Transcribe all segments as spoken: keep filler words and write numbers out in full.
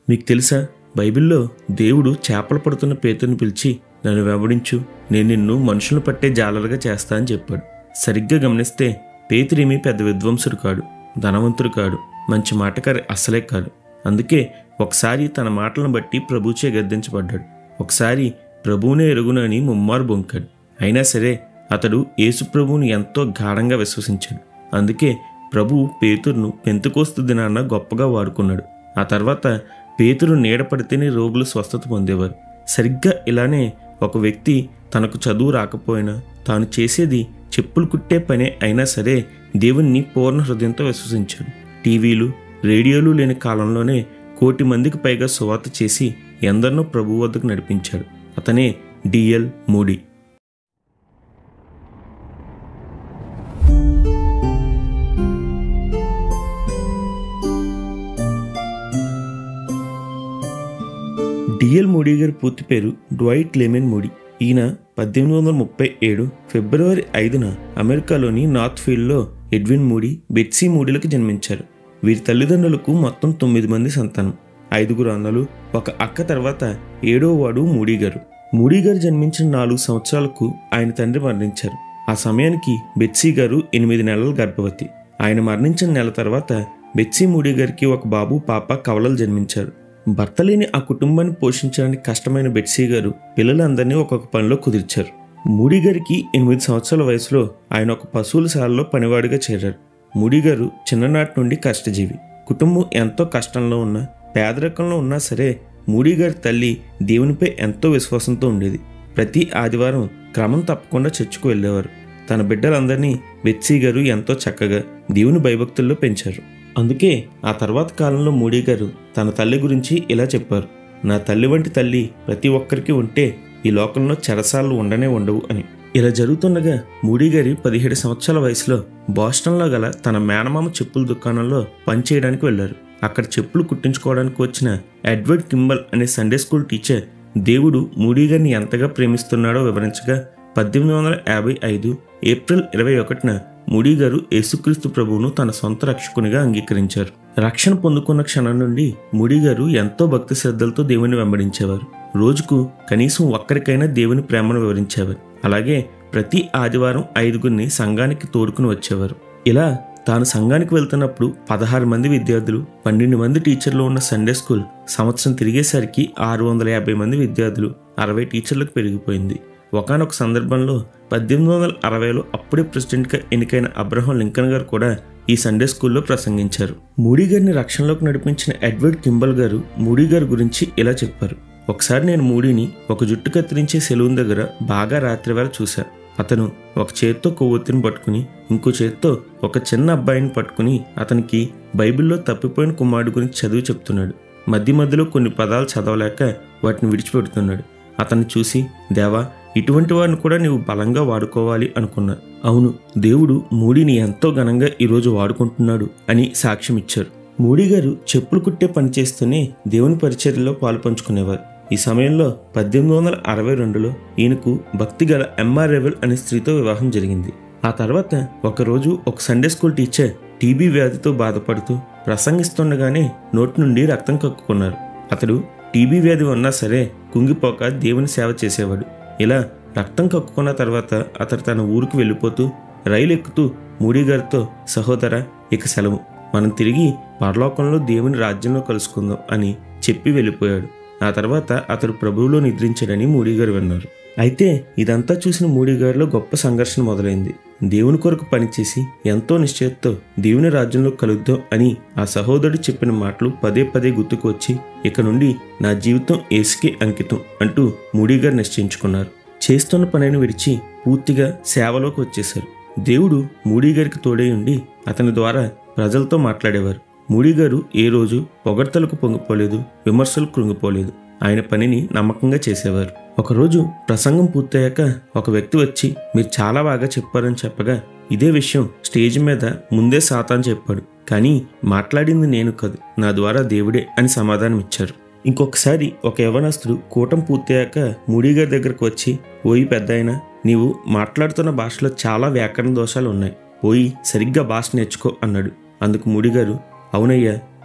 మీకు తెలుసా, బైబిల్లో దేవుడు చేపలు పడుతున్న పేతురుని పిలిచి నన్ను వెంబడించు, నేను నిన్ను మనుషులను పట్టే జాలరుగా చేస్తా అని చెప్పాడు. సరిగ్గా గమనిస్తే పేతురేమీ పెద్ద విద్వాంసుడు కాడు, ధనవంతుడు కాడు, మంచి మాటకారి అస్సలే కాదు. అందుకే ఒకసారి తన మాటలను బట్టి ప్రభుచే గద్దించబడ్డాడు. ఒకసారి ప్రభువునే ఎరుగునని ముమ్మారు బొంకాడు. అయినా సరే అతడు యేసు ప్రభువుని ఎంతో గాఢంగా విశ్వసించాడు. అందుకే ప్రభువు పేతురును పెంతెకోస్తు దినాన గొప్పగా వాడుకున్నాడు. ఆ తర్వాత పేతురు నీడ పడితేనే రోగులు స్వస్థత పొందేవారు. సరిగ్గా ఇలానే ఒక వ్యక్తి తనకు చదువు రాకపోయినా తాను చేసేది చెప్పులు కుట్టే పనే అయినా సరే దేవుణ్ణి పూర్ణ హృదయంతో విశ్వసించాడు. టీవీలు, రేడియోలు లేని కాలంలోనే కోటి మందికి పైగా సువార్త చేసి ఎందరినో ప్రభువు వద్దకు నడిపించాడు. అతనే డిఎల్ మూడీ. డిఎల్ మూడీ గారి పూర్తి పేరు డ్వైట్ లెమెన్ మూడీ. ఈయన పద్దెనిమిది వందల ముప్పై ఏడు ఫిబ్రవరి ఐదున అమెరికాలోని నార్త్ ఫీల్డ్లో ఎడ్విన్ మూడీ, బెట్సీ మూడీలకు జన్మించారు. వీరి తల్లిదండ్రులకు మొత్తం తొమ్మిది మంది సంతానం. ఐదుగురు అన్నలు, ఒక అక్క తర్వాత ఏడో వాడు మూడీ గారు. మూడీ గారు జన్మించిన నాలుగు సంవత్సరాలకు ఆయన తండ్రి మరణించారు. ఆ సమయానికి బెట్సీ గారు ఎనిమిది నెలల గర్భవతి. ఆయన మరణించిన నెల తర్వాత బెట్సీ మూడీ గారికి ఒక బాబు, పాప కవలలు జన్మించారు. భర్త లేని ఆ కుటుంబాన్ని పోషించడానికి కష్టమైన బెట్సీ గారు పిల్లలందరినీ ఒక్కొక్క పనిలో కుదిర్చారు. మూడీ గారికి ఎనిమిది సంవత్సరాల వయసులో ఆయన ఒక పశువుల శాలలో పనివాడిగా చేరారు. మూడీ గారు చిన్ననాటి నుండి కష్టజీవి. కుటుంబం ఎంతో కష్టంలో ఉన్నా, పేదరికంలో ఉన్నా సరే మూడీ గారి తల్లి దేవునిపై ఎంతో విశ్వాసంతో ఉండేది. ప్రతి ఆదివారం క్రమం తప్పకుండా చర్చికి వెళ్ళేవారు. తన బిడ్డలందరినీ బెట్సీ గారు ఎంతో చక్కగా దేవుని భయభక్తుల్లో పెంచారు. అందుకే ఆ తర్వాత కాలంలో మూడీ గారు తన తల్లి గురించి ఇలా చెప్పారు: నా తల్లి వంటి తల్లి ప్రతి ఒక్కరికి ఉంటే ఈ లోకంలో చెరసాలు ఉండనే ఉండవు అని. ఇలా జరుగుతుండగా మూడీ గారి పదిహేడు సంవత్సరాల వయసులో బోస్టన్లో గల తన మేనమామ చెప్పుల దుకాణంలో పనిచేయడానికి వెళ్లారు. అక్కడ చెప్పులు కుట్టించుకోవడానికి వచ్చిన ఎడ్వర్డ్ కింబల్ అనే సండే స్కూల్ టీచర్ దేవుడు మూడీ గారిని ఎంతగా ప్రేమిస్తున్నాడో వివరించగా పద్దెనిమిది వందల యాభై ఐదు ఏప్రిల్ ఇరవై ఒకటిన మూడీ గారు యేసుక్రీస్తు ప్రభువును తన సొంత రక్షకునిగా అంగీకరించారు. రక్షణ పొందుకున్న క్షణం నుండి మూడీ గారు ఎంతో భక్తి శ్రద్ధలతో దేవుని వెంబడించేవారు. రోజుకు కనీసం ఒక్కరికైనా దేవుని ప్రేమను వివరించేవారు. అలాగే ప్రతి ఆదివారం ఐదుగురిని సంఘానికి తోడుకుని వచ్చేవారు. ఇలా తాను సంఘానికి వెళ్తున్నప్పుడు పదహారు మంది విద్యార్థులు, పన్నెండు మంది టీచర్లు ఉన్న సండే స్కూల్ సంవత్సరం తిరిగేసరికి ఆరు వందల యాభై మంది విద్యార్థులు, అరవై టీచర్లకు పెరిగిపోయింది. ఒకానొక సందర్భంలో పద్దెనిమిది వందల అరవైలో అప్పుడే ప్రెసిడెంట్గా ఎన్నికైన అబ్రహం లింకన్ గారు కూడా ఈ సండే స్కూల్లో ప్రసంగించారు. మూడీ గారిని రక్షణలోకి నడిపించిన ఎడ్వర్డ్ కింబల్ గారు మూడీ గారి గురించి ఇలా చెప్పారు: ఒకసారి నేను మూడీని ఒక జుట్టు కత్తిరించే సెలూన్ దగ్గర బాగా రాత్రివేళ చూశాను. అతను ఒక చేత్తో కొవ్వొత్తిని పట్టుకుని ఇంకో చేత్తో ఒక చిన్న అబ్బాయిని పట్టుకుని అతనికి బైబిల్లో తప్పిపోయిన కుమారుడు గురించి చదివి చెప్తున్నాడు. మధ్య మధ్యలో కొన్ని పదాలు చదవలేక వాటిని విడిచిపెడుతున్నాడు. అతన్ని చూసి, దేవా, ఇటువంటి వారిని కూడా నీవు బలంగా వాడుకోవాలి అనుకున్నా. అవును, దేవుడు మూడీని ఎంతో ఘనంగా ఈరోజు వాడుకుంటున్నాడు అని సాక్ష్యం ఇచ్చారు. మూడీ గారు చెప్పులు కుట్టే పని చేస్తూనే దేవుని పరిచర్యలో పాలు పంచుకునేవారు. ఈ సమయంలో పద్దెనిమిది వందల అరవై రెండులో ఈయనకు భక్తి గల ఎంఆర్ రెవెల్ అనే స్త్రీతో వివాహం జరిగింది. ఆ తర్వాత ఒకరోజు ఒక సండే స్కూల్ టీచర్ టీబీ వ్యాధితో బాధపడుతూ ప్రసంగిస్తుండగానే నోటి నుండి రక్తం కక్కుకున్నారు. అతడు టీబీ వ్యాధి ఉన్నా సరే కుంగిపోక దేవుని సేవ చేసేవాడు. ఇలా రక్తం కక్కుకున్న తర్వాత అతడు తన ఊరికి వెళ్ళిపోతూ రైలు ఎక్కుతూ మూడీ గారితో, సహోదరా, ఇక సెలవు, మనం తిరిగి పరలోకంలో దేవుని రాజ్యంలో కలుసుకుందాం అని చెప్పి వెళ్ళిపోయాడు. ఆ తర్వాత అతడు ప్రభువులో నిద్రించాడని మూడీ గారు విన్నారు. అయితే ఇదంతా చూసిన మూడీ గారిలో గొప్ప సంఘర్షణ మొదలైంది. దేవుని కొరకు పనిచేసి ఎంతో నిశ్చయతతో దేవుని రాజ్యంలో కలుద్దాం అని ఆ సహోదరుడు చెప్పిన మాటలు పదే పదే గుర్తుకు వచ్చి ఇక నుండి నా జీవితం యేసుకే అంకితం అంటూ మూడీ గారు నిశ్చయించుకున్నారు. చేస్తున్న పనిని విడిచి పూర్తిగా సేవలోకి వచ్చేశారు. దేవుడు మూడీ గారికి తోడై ఉండి అతని ద్వారా ప్రజలతో మాట్లాడేవారు. మూడీ గారు ఏ రోజు పొగడ్తలకు పొంగిపోలేదు, విమర్శలు కృంగిపోలేదు. ఆయన పనిని నమ్మకంగా చేసేవారు. ఒకరోజు ప్రసంగం పూర్తయ్యాక ఒక వ్యక్తి వచ్చి, మీరు చాలా బాగా చెప్పారని చెప్పగా ఇదే విషయం స్టేజ్ మీద ముందే సాతాను చెప్పాడు, కానీ మాట్లాడింది నేను కాదు, నా ద్వారా దేవుడే అని సమాధానం ఇచ్చారు. ఇంకొకసారి ఒక యవనస్తుడు కూటం పూర్తయ్యాక మూడీ గారి దగ్గరకు వచ్చి, ఓయి పెద్దాయన, నీవు మాట్లాడుతున్న భాషలో చాలా వ్యాకరణ దోషాలు ఉన్నాయి, పోయి సరిగ్గా భాష నేర్చుకో అన్నాడు. అందుకు మూడీ గారు, అవునయ్యా,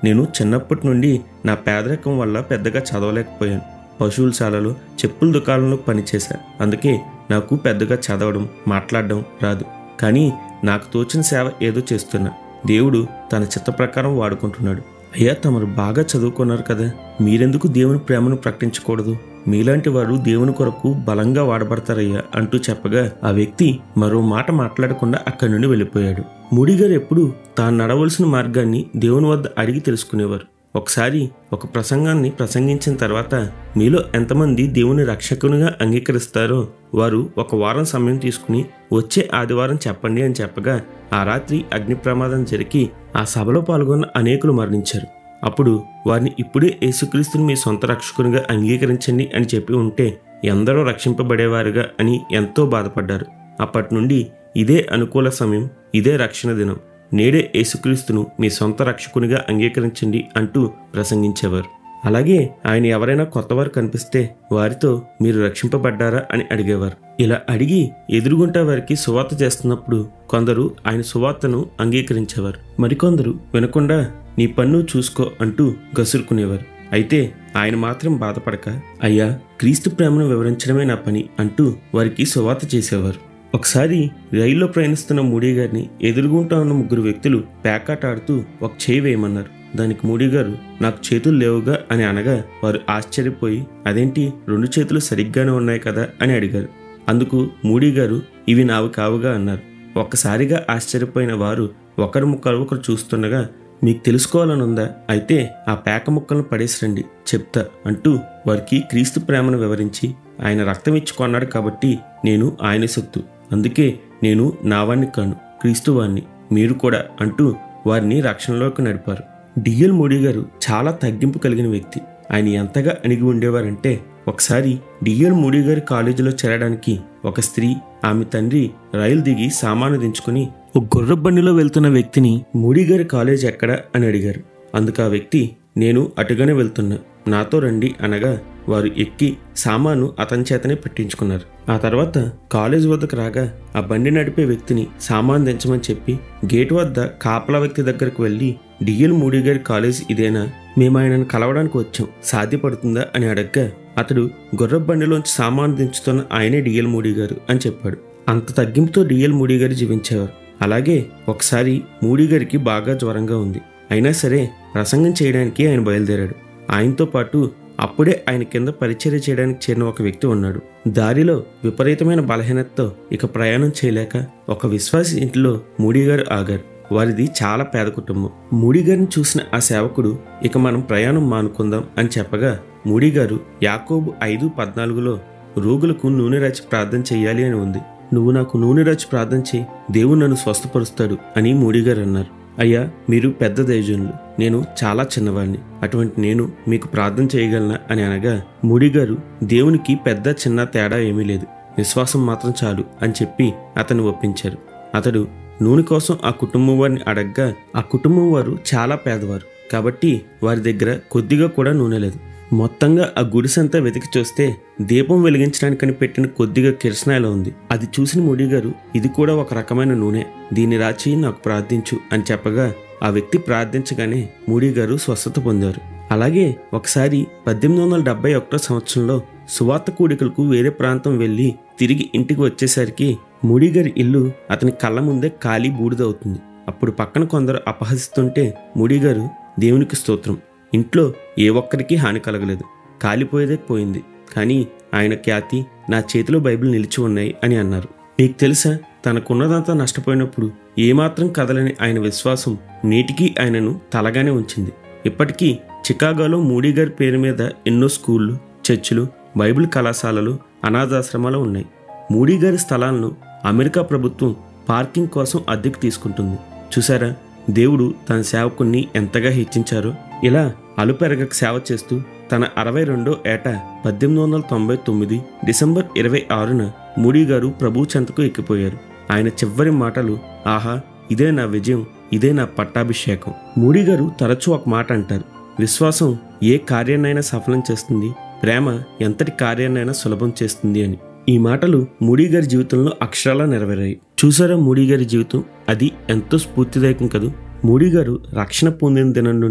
నేను చిన్నప్పటి నుండి నా పేదరికం వల్ల పెద్దగా చదవలేకపోయాను. పశువుల శాలలో చెప్పుల దుకాణంలో పనిచేశా. అందుకే నాకు పెద్దగా చదవడం మాట్లాడడం రాదు. కానీ నాకు తోచిన సేవ ఏదో చేస్తున్నా. దేవుడు తన చిత్త ప్రకారం వాడుకుంటున్నాడు. అయ్యా, తమరు బాగా చదువుకున్నారు కదా, మీరెందుకు దేవుని ప్రేమను ప్రకటించకూడదు? మీలాంటి వారు దేవుని కొరకు బలంగా వాడబడతారయ్యా అంటూ చెప్పగా ఆ వ్యక్తి మరో మాట మాట్లాడకుండా అక్కడి నుండి వెళ్ళిపోయాడు. మూడీ గారు ఎప్పుడు తాను నడవలసిన మార్గాన్ని దేవుని వద్ద అడిగి తెలుసుకునేవారు. ఒకసారి ఒక ప్రసంగాన్ని ప్రసంగించిన తర్వాత మీలో ఎంతమంది దేవుని రక్షకునిగా అంగీకరిస్తారో వారు ఒక వారం సమయం తీసుకుని వచ్చే ఆదివారం చెప్పండి అని చెప్పగా ఆ రాత్రి అగ్ని ప్రమాదం జరిగి ఆ సభలో పాల్గొన్న అనేకులు మరణించారు. అప్పుడు వారిని ఇప్పుడే యేసుక్రీస్తుని మీ సొంత రక్షకునిగా అంగీకరించండి అని చెప్పి ఉంటే ఎందరో రక్షింపబడేవారుగా అని ఎంతో బాధపడ్డారు. అప్పటి నుండి ఇదే అనుకూల సమయం, ఇదే రక్షణ దినం, నేడే యేసుక్రీస్తును మీ సొంత రక్షకునిగా అంగీకరించండి అంటూ ప్రసంగించేవారు. అలాగే ఆయన ఎవరైనా కొత్తవారు కనిపిస్తే వారితో మీరు రక్షింపబడ్డారా అని అడిగేవారు. ఇలా అడిగి ఎదురుగుంటా వారికి సువార్త చేస్తున్నప్పుడు కొందరు ఆయన సువార్తను అంగీకరించేవారు. మరికొందరు వినకుండా నీ పన్ను చూసుకో అంటూ గసురుకునేవారు. అయితే ఆయన మాత్రం బాధపడక, అయ్యా, క్రీస్తు ప్రేమను వివరించడమే నా పని అంటూ వారికి సువార్త చేసేవారు. ఒకసారి రైల్లో ప్రయాణిస్తున్న మూడీ గారిని ఎదురుగుంటా ఉన్న ముగ్గురు వ్యక్తులు పేకాట ఆడుతూ ఒక చేయి వేయమన్నారు. దానికి మూడీ గారు నాకు చేతులు లేవుగా అని అనగా వారు ఆశ్చర్యపోయి అదేంటి రెండు చేతులు సరిగ్గానే ఉన్నాయి కదా అని అడిగారు. అందుకు మూడీ గారు ఇవి నావి కావుగా అన్నారు. ఒక్కసారిగా ఆశ్చర్యపోయిన వారు ఒకరి ముక్కలు ఒకరు చూస్తుండగా మీకు తెలుసుకోవాలనుందా? అయితే ఆ పేక ముక్కలను పడేసిరండి చెప్తా అంటూ వారికి క్రీస్తు ప్రేమను వివరించి ఆయన రక్తం ఇచ్చి కొన్నాడు కాబట్టి నేను ఆయన సొత్తు, అందుకే నేను నావాణ్ణి కాను, క్రీస్తువాణ్ణి, మీరు కూడా అంటూ వారిని రక్షణలోకి నడిపారు. డిఎల్ మూడీ గారు చాలా తగ్గింపు కలిగిన వ్యక్తి. ఆయన ఎంతగా అణిగి ఉండేవారంటే ఒకసారి డిఎల్ మూడీ గారి కాలేజీలో చేరడానికి ఒక స్త్రీ ఆమె తండ్రి రైలు దిగి సామాను దించుకుని ఒక గుర్ర బండిలో వెళ్తున్న వ్యక్తిని మూడీ గారి కాలేజ్ ఎక్కడా అని అడిగారు. అందుకు ఆ వ్యక్తి నేను అటుగానే వెళ్తున్నా, నాతో రండి అనగా వారు ఎక్కి సామాను అతని చేతనే పెట్టించుకున్నారు. ఆ తర్వాత కాలేజ్ వద్దకు రాగా ఆ బండి నడిపే వ్యక్తిని సామాను దించమని చెప్పి గేటు వద్ద కాపలా వ్యక్తి దగ్గరకు వెళ్ళి డిఎల్ మూడీ గారి కాలేజ్ ఇదేనా, మేము ఆయనను కలవడానికి వచ్చాం, సాధ్యపడుతుందా అని అడగ్గా అతడు గుర్ర బండిలోంచి సామాను దించుతున్న ఆయనే డిఎల్ మూడీ గారు అని చెప్పాడు. అంత తగ్గింపుతో డిఎల్ మూడీ గారు జీవించేవారు. అలాగే ఒకసారి మూడీ గారికి బాగా జ్వరంగా ఉంది. అయినా సరే ప్రసంగం చేయడానికి ఆయన బయలుదేరాడు. ఆయనతో పాటు అప్పుడే ఆయన కింద పరిచర్య చేయడానికి చేరిన ఒక వ్యక్తి ఉన్నాడు. దారిలో విపరీతమైన బలహీనతతో ఇక ప్రయాణం చేయలేక ఒక విశ్వాసి ఇంటిలో మూడీ గారు ఆగారు. వారిది చాలా పేద కుటుంబం. మూడీ గారిని చూసిన ఆ సేవకుడు ఇక మనం ప్రయాణం మానుకుందాం అని చెప్పగా మూడీ గారు యాకోబు ఐదు పద్నాలుగులో రోగులకు నూనె రాచి ప్రార్థన చెయ్యాలి అని ఉంది, నువ్వు నాకు నూనె రాచి ప్రార్థన చేయి, దేవుడు నన్ను స్వస్థపరుస్తాడు అని మూడీ గారు అన్నారు. అయ్యా, మీరు పెద్ద దైవజనులు, నేను చాలా చిన్నవాడిని, అటువంటి నేను మీకు ప్రార్థన చేయగలనా అని అనగా మూడీ గారు దేవునికి పెద్ద చిన్న తేడా ఏమీ లేదు, విశ్వాసం మాత్రం చాలు అని చెప్పి అతన్ని ఒప్పించారు. అతడు నూనె కోసం ఆ కుటుంబం వారిని అడగ్గా ఆ కుటుంబం వారు చాలా పేదవారు కాబట్టి వారి దగ్గర కొద్దిగా కూడా నూనె లేదు. మొత్తంగా ఆ గుడిసంతా వెతికి చూస్తే దీపం వెలిగించడానికని పెట్టిన కొద్దిగా కిరసనాయిలో ఉంది. అది చూసిన మూడీ గారు ఇది కూడా ఒక రకమైన నూనె, దీన్ని రాచి నాకు ప్రార్థించు అని చెప్పగా ఆ వ్యక్తి ప్రార్థించగానే మూడీ గారు స్వస్థత పొందారు. అలాగే ఒకసారి పద్దెనిమిది వందల డెబ్బై ఒకటో సంవత్సరంలో సువార్త కూడికలకు వేరే ప్రాంతం వెళ్ళి తిరిగి ఇంటికి వచ్చేసరికి మూడీ గారి ఇల్లు అతని కళ్ళ ముందే ఖాళీ బూడిదవుతుంది. అప్పుడు పక్కన కొందరు అపహసిస్తుంటే మూడీ గారు దేవునికి స్తోత్రం, ఇంట్లో ఏ ఒక్కరికి హాని కలగలేదు, కాలిపోయేదే పోయింది, కానీ ఆయన ఖ్యాతి నా చేతిలో బైబిల్ నిలిచి ఉన్నాయి అని అన్నారు. మీకు తెలుసా, తనకున్నదంతా నష్టపోయినప్పుడు ఏమాత్రం కదలని ఆయన విశ్వాసం నేటికీ ఆయనను తలగానే ఉంచింది. ఇప్పటికీ చికాగోలో మూడీ గారి పేరు మీద ఎన్నో స్కూళ్ళు, చర్చిలు, బైబిల్ కళాశాలలు, అనాథాశ్రమాలు ఉన్నాయి. మూడీ గారి స్థలాలను అమెరికా ప్రభుత్వం పార్కింగ్ కోసం అద్దెకు తీసుకుంటుంది. చూసారా, దేవుడు తన సేవకుణ్ణి ఎంతగా హెచ్చించారో. ఇలా అలుపెరగక సేవ చేస్తూ తన అరవై రెండో ఏట పద్దెనిమిది వందల తొంభై తొమ్మిది డిసెంబర్ ఇరవై ఆరున మూడీ గారు ప్రభు చెంతకు ఎక్కిపోయారు. ఆయన చివరి మాటలు, ఆహా, ఇదే నా విజయం, ఇదే నా పట్టాభిషేకం. మూడీ గారు తరచూ ఒక మాట అంటారు, విశ్వాసం ఏ కార్యాన్నైనా సఫలం చేస్తుంది, ప్రేమ ఎంతటి కార్యాన్నైనా సులభం చేస్తుంది అని. ఈ మాటలు మూడీ గారి జీవితంలో అక్షరాలా నెరవేరాయి. చూసారా మూడీ గారి జీవితం, అది ఎంతో స్ఫూర్తిదాయకం కదూ. మూడీ గారు రక్షణ పొందిన దినం నుండి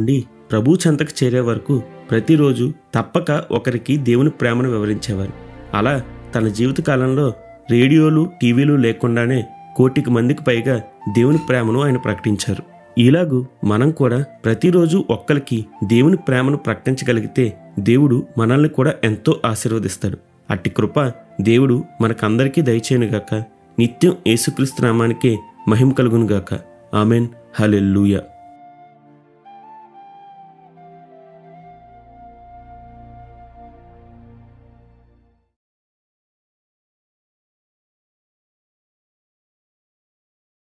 ప్రభు చెంతకు చేరే వరకు ప్రతిరోజు తప్పక ఒకరికి దేవుని ప్రేమను వివరించేవారు. అలా తన జీవితకాలంలో రేడియోలు టీవీలు లేకుండానే కోటికి మందికి పైగా దేవుని ప్రేమను ఆయన ప్రకటించారు. ఇలాగూ మనం కూడా ప్రతిరోజు ఒక్కరికి దేవుని ప్రేమను ప్రకటించగలిగితే దేవుడు మనల్ని కూడా ఎంతో ఆశీర్వదిస్తాడు. అట్టి కృప దేవుడు మనకందరికీ దయచేయునుగాక. నిత్యం యేసుక్రీస్తు నామానికే మహిమ కలుగునుగాక. ఆమెన్. హల్లెలూయా.